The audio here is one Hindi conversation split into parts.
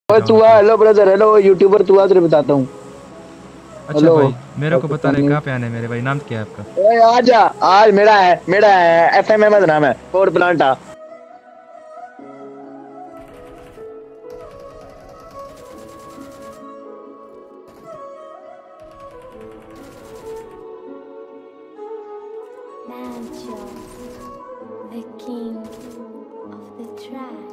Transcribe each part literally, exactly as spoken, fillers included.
ओए तू आ, हेलो ब्रदर, हेलो यूट्यूबर तू आ, तुझे बताता हूँ। अच्छा भाई मेरे को बता रहे कहाँ पे आने मेरे भाई, नाम क्या है आपका? ओए आजा, आज मेरा है मेरा है एफ एम एम नाम है, पोर्ट प्लांटा। Mancho, the king of the track.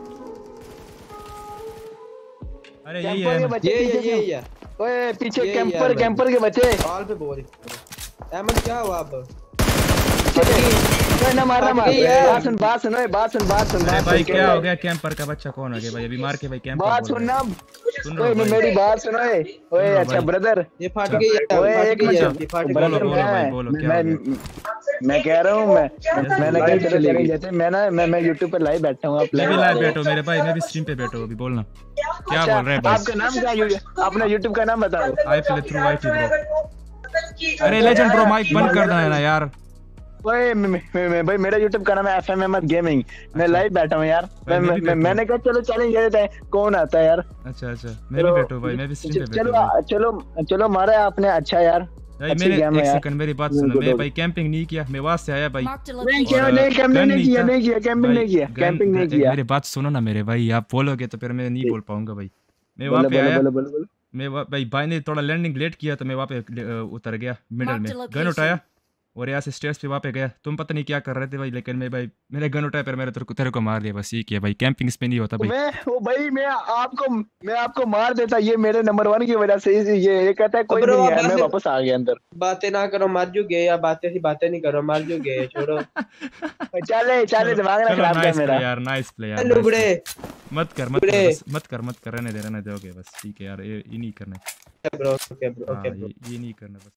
अरे यही है कैंपर के अहमद। बच्चे ये पीछे ये से। ये ओए पीछे ये कैंपर यार कैंपर के बच्चे। कॉल पे बोल। अहमद क्या हुआ अब? ओए ना मार ना फट मार, गई यार। बात सुन बात सुन, ओए बात सुन बात सुन अरे बात भाई सुन, क्या हो गया? कैंपर का बच्चा कौन हो गया भाई? अभी मार के भाई कैंपर बात बोल सुन रहे ना। हैं। सुन रहा ओए हूँ भाई, मेरी बात सुन, ओए सुन ओए रहा हूँ अच्छा भाई। ब्रदर। ये फट गई है, ओए फट एक गई है, मिनट, ये फट गई बोलो ब्रदर बोलो भाई, मैं बोलो क्या हो मैं गया? मैं कह रहा हूँ, मैं यस मैंने बोलो। कहा चलो चलेंगे जैसे मैं ना मैं मैं यूट्यूब पे लाइव बैठा हूँ, आप मैं भी लाइव लाइव बैठो मेरे भाई, मैं भी स्ट्रीम पे बैठो अभी, बोलना क्या अच्छा बोल रहे हैं भाई? आपका नाम क्या है? अपना यूट्यूब का नाम बताओ। I play through YT bro. अरे लेजेंड ब्रो माइक बंद कर देना ना यार। ओए मैं- मैं- मैं- भाई मेरा यूट्यूब का नाम है एफ एम एम गेमिंग। मैं लाइव बैठा हूँ यार। भाई मैं, मैं मैं, भी मैं, बैठा मैंने कहा चलो चलेंगे देते हैं, कौन आता है यार। अच्छा अच्छा मैं भी बैठो भाई, मैं भी स्ट्रीम पे चलो बैठो भाई। चलो चलो मारा आपने, अच्छा यार। भाई अच्छी मैंने गेम है एक यार। सेकंड मेरी बात सुनो, मैं भाई कैंपिंग नहीं किया, मैं वहां से आया भाई। Marked a नहीं location. किया, और नहीं कैंपिंग गन नहीं नहीं किया, था नहीं किया कैंपिंग भाई। नहीं किया, गन कैंपिंग नहीं एक किया। मेरी बात सुनो ना मेरे भाई, आप बोलोगे तो फिर मैं नहीं बोल पाऊंगा भाई। मैं वहां बोलो पे बोलो आया, बोलो बोलो बोलो। मैं वहाँ- भाई भाई ने थोड़ा लैंडिंग लेट किया तो मैं वहाँ पे अ, उतर गया मिडल Marked में, a गन उठाया location. और यहाँ से स्टेयर्स पे वहाँ पे गया। तुम पता नहीं क्या कर रहे थे भाई, लेकिन मैं भाई मैंने गन उठाया, फिर मैंने तेरे को तेरे को मार दिया, बस ये किया भाई। कैंपिंग इस पे नहीं होता भाई। मैं वो भाई मैं आपको मैं आपको मार देता, ये मेरे नंबर वन की वजह से ये ये ये कहता है कोई भी ब्रो नहीं अब है, मैं ऐसे वापस आ गया अंदर। बातें ना करो, मर जू गए या बातें सी बातें नहीं करो, मर जू गए, छोड़ो। चले चले, चलो दिमाग ना चलो, खराब कर नाइस प्ले मेरा। यार, नाइस प्ले यार, नाइस लुगड़े प्ले। मत कर मत कर लुगड़े। बस, मत कर मत कर, रहने दे रहने दे, ओके बस ठीक है यार, ये ये नहीं करना है। ब्रो ओके ब्रो हाँ ओके ब्रो। ये ये नहीं करना बस।